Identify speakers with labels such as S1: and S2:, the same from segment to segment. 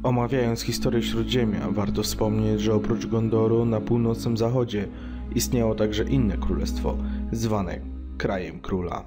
S1: Omawiając historię Śródziemia, warto wspomnieć, że oprócz Gondoru na północnym zachodzie istniało także inne królestwo, zwane Krajem Króla.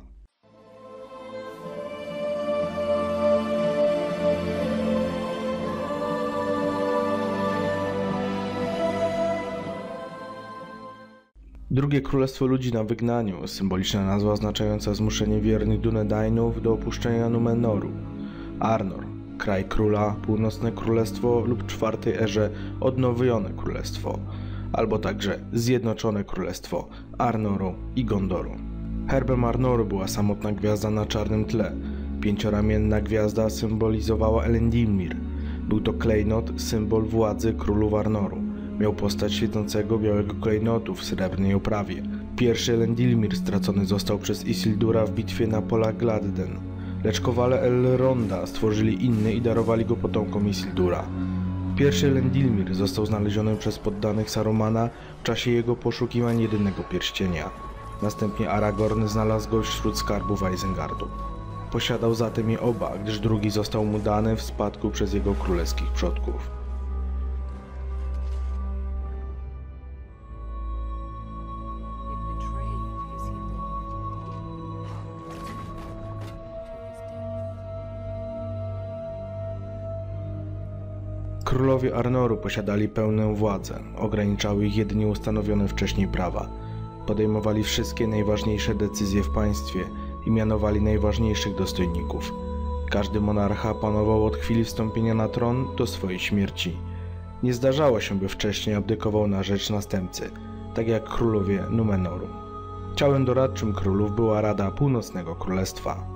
S1: Drugie Królestwo Ludzi na Wygnaniu, symboliczna nazwa oznaczająca zmuszenie wiernych Dunedainów do opuszczenia Numenoru. Arnor, Kraj Króla, Północne Królestwo lub w IV erze Odnowione Królestwo, albo także Zjednoczone Królestwo Arnoru i Gondoru. Herbem Arnoru była samotna gwiazda na czarnym tle. Pięcioramienna gwiazda symbolizowała Elendilmir. Był to klejnot, symbol władzy królów Arnoru. Miał postać świecącego białego klejnotu w srebrnej oprawie. Pierwszy Elendilmir stracony został przez Isildura w bitwie na polach Gladden, lecz kowale Elronda stworzyli inny i darowali go potomkom Isildura. Pierwszy Elendilmir został znaleziony przez poddanych Sarumana w czasie jego poszukiwań jedynego pierścienia. Następnie Aragorn znalazł go wśród skarbów Isengardu. Posiadał zatem je oba, gdyż drugi został mu dany w spadku przez jego królewskich przodków. Królowie Arnoru posiadali pełną władzę, ograniczały ich jedynie ustanowione wcześniej prawa. Podejmowali wszystkie najważniejsze decyzje w państwie i mianowali najważniejszych dostojników. Każdy monarcha panował od chwili wstąpienia na tron do swojej śmierci. Nie zdarzało się, by wcześniej abdykował na rzecz następcy, tak jak królowie Numenoru. Ciałem doradczym królów była Rada Północnego Królestwa.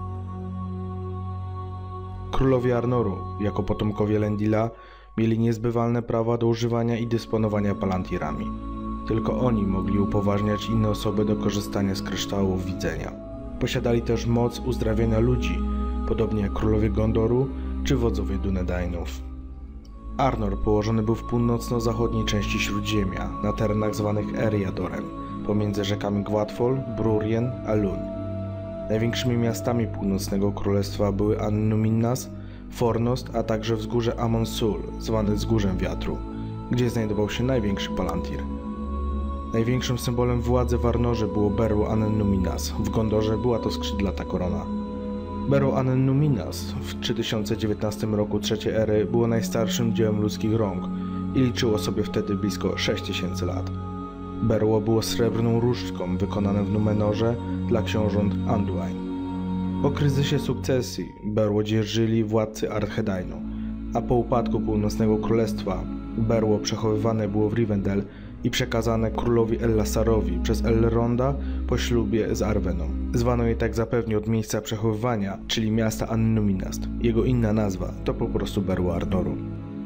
S1: Królowie Arnoru, jako potomkowie Elendila, mieli niezbywalne prawa do używania i dysponowania palantirami. Tylko oni mogli upoważniać inne osoby do korzystania z kryształów widzenia. Posiadali też moc uzdrawiania ludzi, podobnie jak królowie Gondoru czy wodzowie Dunedainów. Arnor położony był w północno-zachodniej części Śródziemia, na terenach zwanych Eriadorem, pomiędzy rzekami Gwatfol, Brurien a Lun. Największymi miastami północnego królestwa były An-Numinnas, Fornost, a także wzgórze Amon-Sul, zwane Wzgórzem Wiatru, gdzie znajdował się największy palantir. Największym symbolem władzy w Arnorze było berło An-Numinnas, w Gondorze była to skrzydlata korona. Berło An-Numinnas w 3019 roku III ery było najstarszym dziełem ludzkich rąk i liczyło sobie wtedy blisko 6000 lat. Berło było srebrną różdżką wykonane w Numenorze dla książąt Anduin. Po kryzysie sukcesji berło dzierżyli władcy Arthedainu, a po upadku Północnego Królestwa berło przechowywane było w Rivendell i przekazane królowi Ellasarowi przez Elronda po ślubie z Arweną. Zwano je tak zapewne od miejsca przechowywania, czyli miasta An-Numinnast. Jego inna nazwa to po prostu berło Arnoru.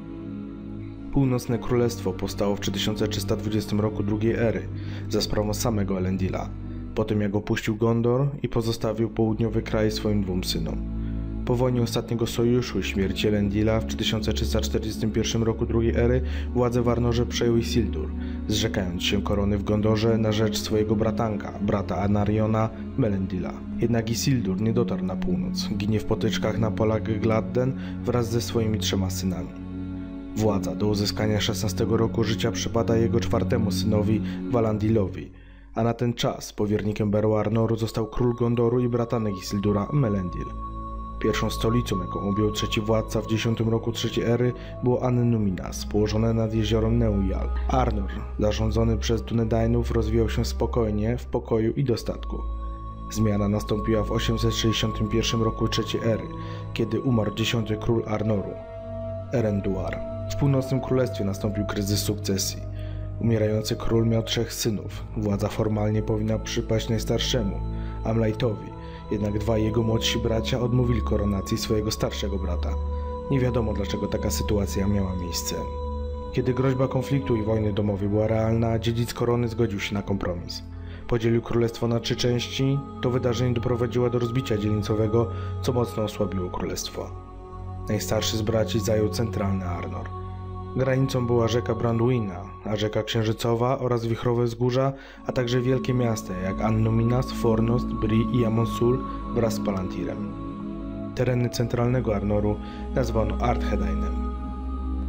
S1: Północne Królestwo powstało w 3320 roku II ery za sprawą samego Elendila, po tym jak opuścił Gondor i pozostawił południowy kraj swoim dwóm synom. Po wojnie ostatniego sojuszu i śmierci Elendila w 3341 roku II ery władzę w Arnorze przejął Isildur, zrzekając się korony w Gondorze na rzecz swojego bratanka, brata Anariona, Melendila. Jednak Isildur nie dotarł na północ, ginie w potyczkach na polach Gladden wraz ze swoimi 3 synami. Władza do uzyskania 16 roku życia przypada jego 4. synowi Valandilowi, a na ten czas powiernikiem berła Arnoru został król Gondoru i bratanek Isildura, Melendil. Pierwszą stolicą, jaką objął trzeci władca w 10 roku III ery, było An-Numinnas, położone nad jeziorem Neuial. Arnor, zarządzony przez Dunedainów, rozwijał się spokojnie, w pokoju i dostatku. Zmiana nastąpiła w 861 roku III ery, kiedy umarł 10. król Arnoru, Erenduar. W Północnym Królestwie nastąpił kryzys sukcesji. Umierający król miał 3 synów. Władza formalnie powinna przypaść najstarszemu, Amlaitowi, jednak 2 jego młodsi bracia odmówili koronacji swojego starszego brata. Nie wiadomo, dlaczego taka sytuacja miała miejsce. Kiedy groźba konfliktu i wojny domowej była realna, dziedzic korony zgodził się na kompromis. Podzielił królestwo na 3 części, to wydarzenie doprowadziło do rozbicia dzielnicowego, co mocno osłabiło królestwo. Najstarszy z braci zajął centralny Arnor. Granicą była rzeka Branduina, a rzeka Księżycowa oraz wichrowe wzgórza, a także wielkie miasta jak An-Numinnas, Fornost, Bree i Amon-Sul wraz z Palantirem. Tereny centralnego Arnoru nazwano Arthedainem.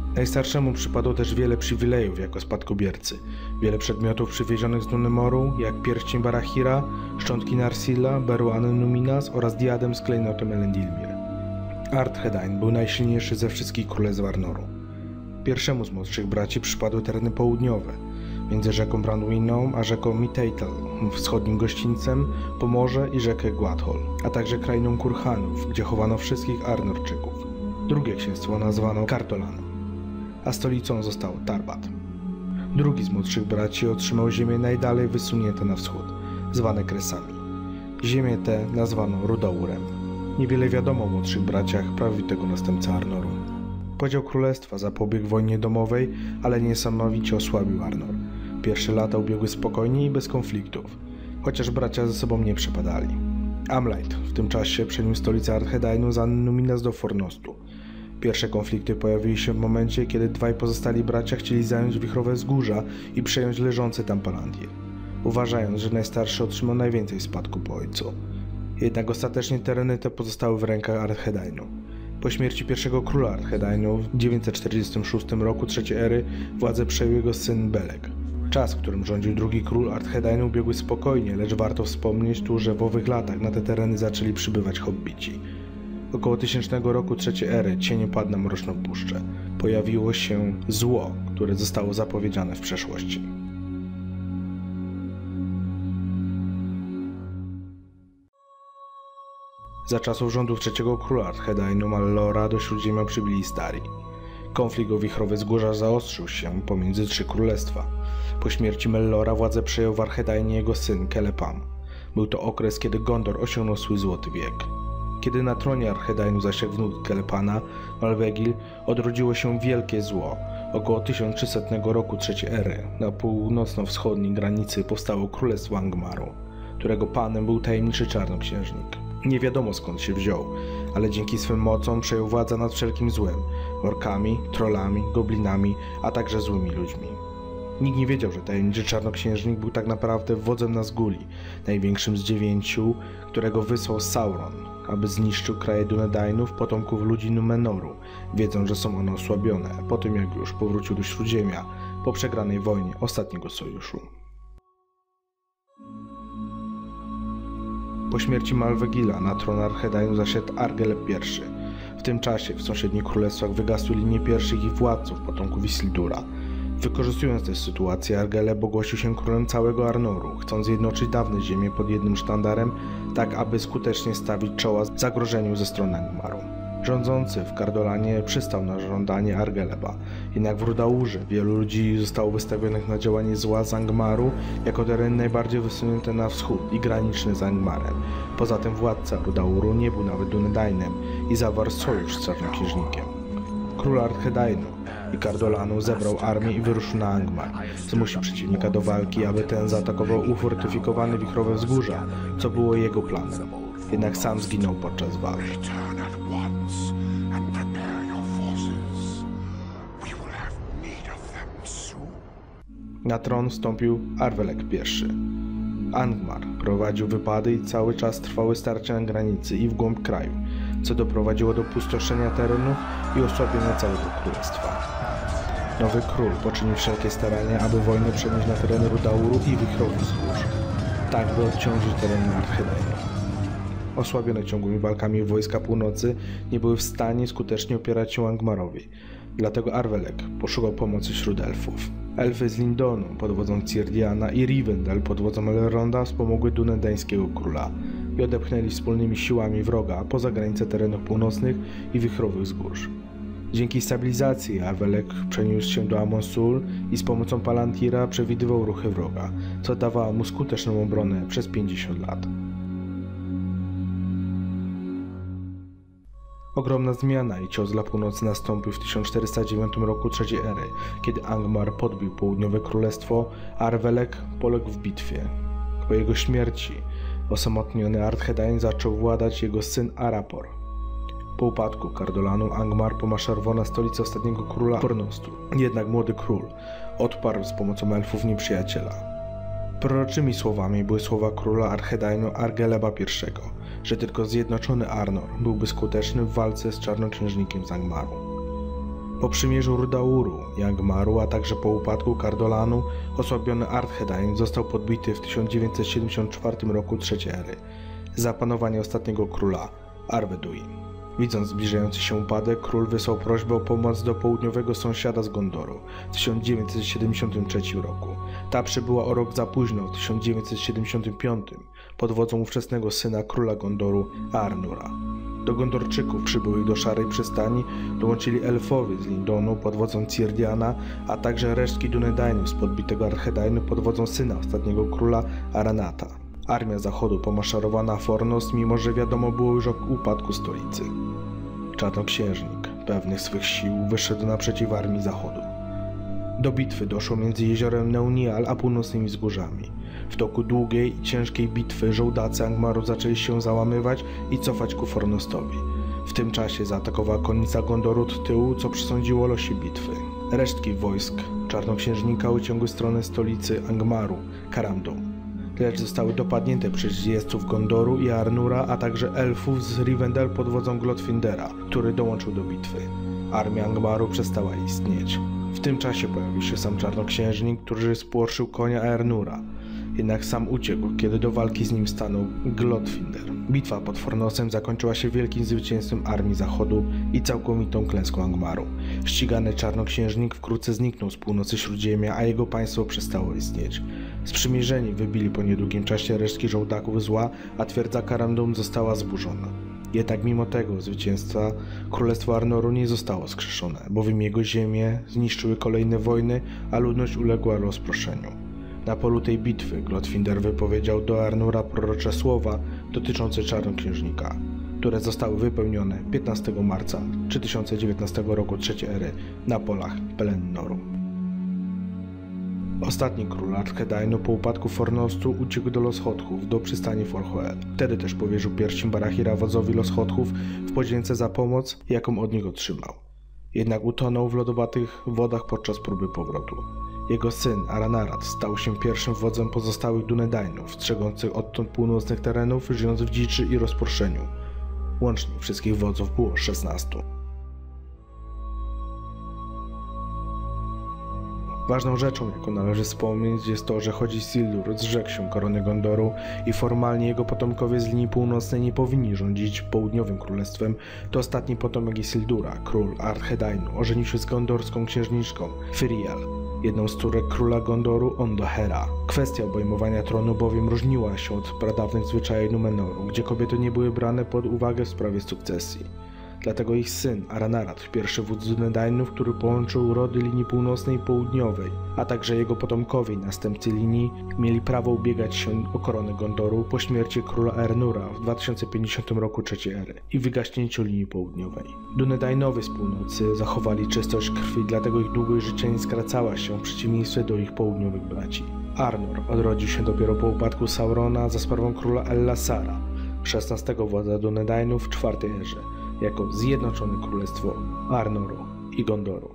S1: Najstarszemu przypadło też wiele przywilejów jako spadkobiercy. Wiele przedmiotów przywiezionych z Dunemoru, jak pierścień Barahira, szczątki Narsila, berłany Numinas oraz diadem z klejnotem Elendilmir. Arthedain był najsilniejszy ze wszystkich królestw Arnoru. Pierwszemu z młodszych braci przypadły tereny południowe, między rzeką Branduiną a rzeką Miteital, wschodnim gościńcem, Pomorze i rzekę Gwadhol, a także krainą Kurhanów, gdzie chowano wszystkich Arnorczyków. Drugie księstwo nazwano Kardolanem, a stolicą został Tarbat. Drugi z młodszych braci otrzymał ziemię najdalej wysunięte na wschód, zwane Kresami. Ziemię tę nazwano Rudaurem. Niewiele wiadomo o młodszych braciach prawowitego następcy Arnoru. Podział królestwa zapobiegł wojnie domowej, ale niesamowicie osłabił Arnor. Pierwsze lata ubiegły spokojnie i bez konfliktów, chociaż bracia ze sobą nie przepadali. Amlait w tym czasie przeniósł stolicę Arthedainu z Numinas do Fornostu. Pierwsze konflikty pojawiły się w momencie, kiedy dwaj pozostali bracia chcieli zająć wichrowe wzgórza i przejąć leżący tam Palantir, uważając, że najstarszy otrzymał najwięcej spadku po ojcu. Jednak ostatecznie tereny te pozostały w rękach Arthedainu. Po śmierci pierwszego króla Arthedainu w 946 roku III ery władzę przejął jego syn Beleg. Czas, w którym rządził drugi król Arthedainu, ubiegł spokojnie, lecz warto wspomnieć tu, że w owych latach na te tereny zaczęli przybywać hobbici. Około 1000 roku III ery cień padł na Mroczną Puszczę. Pojawiło się zło, które zostało zapowiedziane w przeszłości. Za czasów rządów trzeciego króla Arthedainu Mallora do Śródziemia przybyli Istari. Konflikt o wichrowe wzgórza zaostrzył się pomiędzy trzy królestwa. Po śmierci Mellora władzę przejął w Arthedainie jego syn Kelepam. Był to okres, kiedy Gondor osiągnął swój złoty wiek. Kiedy na tronie Arthedainu zasiadł wnuk Kelepana, Malvegil, odrodziło się wielkie zło. Około 1300 roku III ery na północno-wschodniej granicy powstało Królestwo Angmaru, którego panem był tajemniczy czarnoksiężnik. Nie wiadomo skąd się wziął, ale dzięki swym mocom przejął władzę nad wszelkim złem, orkami, trollami, goblinami, a także złymi ludźmi. Nikt nie wiedział, że tajemniczy czarnoksiężnik był tak naprawdę wodzem Nazguli, największym z 9, którego wysłał Sauron, aby zniszczył kraje Dunedainów, potomków ludzi Numenoru, wiedząc, że są one osłabione, po tym jak już powrócił do Śródziemia po przegranej wojnie ostatniego sojuszu. Po śmierci Malvegila na tron Arthedainu zasiadł Argeleb I. W tym czasie w sąsiednich królestwach wygasły linie pierwszych ich władców, potomków Isildura. Wykorzystując tę sytuację, Argeleb ogłosił się królem całego Arnoru, chcąc zjednoczyć dawne ziemie pod jednym sztandarem, tak aby skutecznie stawić czoła zagrożeniu ze strony Angmaru. Rządzący w Kardolanie przystał na żądanie Argeleba, jednak w Rudaurze wielu ludzi zostało wystawionych na działanie zła z Angmaru jako teren najbardziej wysunięty na wschód i graniczny z Angmarem. Poza tym władca Rudauru nie był nawet Dunedainem i zawarł sojusz z czarnoksiężnikiem. Król Arthedainu i Kardolanu zebrał armię i wyruszył na Angmar. Zmusił przeciwnika do walki, aby ten zaatakował ufortyfikowane wichrowe wzgórza, co było jego planem. Jednak sam zginął podczas walki. Na tron wstąpił Arvelek I. Angmar prowadził wypady i cały czas trwały starcia na granicy i w głąb kraju, co doprowadziło do pustoszenia terenów i osłabienia całego królestwa. Nowy król poczynił wszelkie starania, aby wojnę przenieść na tereny Rudauru i wichrowych wzgórz, tak by odciążyć tereny Arthedainu. Osłabione ciągłymi walkami wojska północy nie były w stanie skutecznie opierać się Angmarowi, dlatego Arvelek poszukał pomocy wśród elfów. Elfy z Lindonu pod wodzą Círdiana i Rivendell pod wodzą Elronda wspomogły dunedańskiego króla i odepchnęli wspólnymi siłami wroga poza granice terenów północnych i wichrowych wzgórz. Dzięki stabilizacji Arvelek przeniósł się do Amon-Sul i z pomocą Palantira przewidywał ruchy wroga, co dawało mu skuteczną obronę przez 50 lat. Ogromna zmiana i cios dla północy nastąpił w 1409 roku III ery, kiedy Angmar podbił południowe królestwo, a Arvelek poległ w bitwie. Po jego śmierci osamotniony Arthedain zaczął władać jego syn Arapor. Po upadku Kardolanu Angmar pomaszerował na stolicę ostatniego króla Fornostu. Jednak młody król odparł z pomocą elfów nieprzyjaciela. Proroczymi słowami były słowa króla Arthedainu Argeleba I, że tylko zjednoczony Arnor byłby skuteczny w walce z czarnoksiężnikiem z Angmaru. Po przymierzu Rudauru i Angmaru, a także po upadku Cardolanu, osłabiony Arthedain został podbity w 1974 roku III ery za panowania ostatniego króla, Arweduin. Widząc zbliżający się upadek, król wysłał prośbę o pomoc do południowego sąsiada z Gondoru w 1973 roku. Ta przybyła o rok za późno, w 1975, pod wodzą ówczesnego syna króla Gondoru, Arnura. Do Gondorczyków przybyłych do Szarej Przystani dołączyli elfowie z Lindonu pod wodzą Círdiana, a także resztki Dunedainów z podbitego Arthedainu pod wodzą syna ostatniego króla, Aranata. Armia Zachodu pomaszerowała na Fornost, mimo że wiadomo było już o upadku stolicy. Czarnoksiężnik, pewny swych sił, wyszedł naprzeciw armii Zachodu. Do bitwy doszło między jeziorem Neunial a północnymi wzgórzami. W toku długiej i ciężkiej bitwy żołdacy Angmaru zaczęli się załamywać i cofać ku Fornostowi. W tym czasie zaatakowała konnica Gondoru od tyłu, co przesądziło o losie bitwy. Resztki wojsk czarnoksiężnika uciągły stronę stolicy Angmaru, Caramdon, lecz zostały dopadnięte przez jeźdźców Gondoru i Arnura, a także elfów z Rivendell pod wodzą Glotfindera, który dołączył do bitwy. Armia Angmaru przestała istnieć. W tym czasie pojawił się sam czarnoksiężnik, który spłoszył konia Arnura. Jednak sam uciekł, kiedy do walki z nim stanął Glotfinder. Bitwa pod Fornosem zakończyła się wielkim zwycięstwem armii Zachodu i całkowitą klęską Angmaru. Ścigany czarnoksiężnik wkrótce zniknął z północy Śródziemia, a jego państwo przestało istnieć. Sprzymierzeni wybili po niedługim czasie resztki żołdaków zła, a twierdza Caramdon została zburzona. Jednak mimo tego zwycięstwa Królestwo Arnoru nie zostało skrzeszone, bowiem jego ziemie zniszczyły kolejne wojny, a ludność uległa rozproszeniu. Na polu tej bitwy Glotfinder wypowiedział do Arnura prorocze słowa dotyczące czarnoksiężnika, które zostały wypełnione 15 marca 3019 roku III ery na polach Pelennoru. Ostatni król Arthedainu po upadku Fornostu uciekł do Loshothów, do przystani Forhoel. Wtedy też powierzył pierścień Barahira wodzowi Loshothów w podzięce za pomoc, jaką od niego otrzymał. Jednak utonął w lodowatych wodach podczas próby powrotu. Jego syn Aranarat stał się pierwszym wodzem pozostałych Dunedainów, strzegących odtąd północnych terenów, żyjąc w dziczy i rozproszeniu. Łącznie wszystkich wodzów było 16. Ważną rzeczą, jaką należy wspomnieć, jest to, że choć Isildur zrzekł się korony Gondoru i formalnie jego potomkowie z linii północnej nie powinni rządzić południowym królestwem, to ostatni potomek Isildura, król Arthedainu, ożenił się z gondorską księżniczką Firiel, jedną z córek króla Gondoru, Ondohera. Kwestia obejmowania tronu bowiem różniła się od pradawnych zwyczajów Numenoru, gdzie kobiety nie były brane pod uwagę w sprawie sukcesji. Dlatego ich syn Aranarat, pierwszy wódz Dunedainów, który połączył rody linii północnej i południowej, a także jego potomkowie i następcy linii, mieli prawo ubiegać się o koronę Gondoru po śmierci króla Arnura w 2050 roku III ery i wygaśnięciu linii południowej. Dunedainowie z północy zachowali czystość krwi, dlatego ich długość życia nie skracała się w przeciwieństwie do ich południowych braci. Arnor odrodził się dopiero po upadku Saurona za sprawą króla Ellasara, 16 wodza Dunedainów w IV erze, jako Zjednoczone Królestwo Arnoru i Gondoru.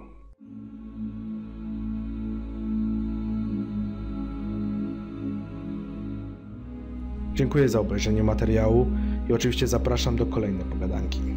S1: Dziękuję za obejrzenie materiału i oczywiście zapraszam do kolejnej pogadanki.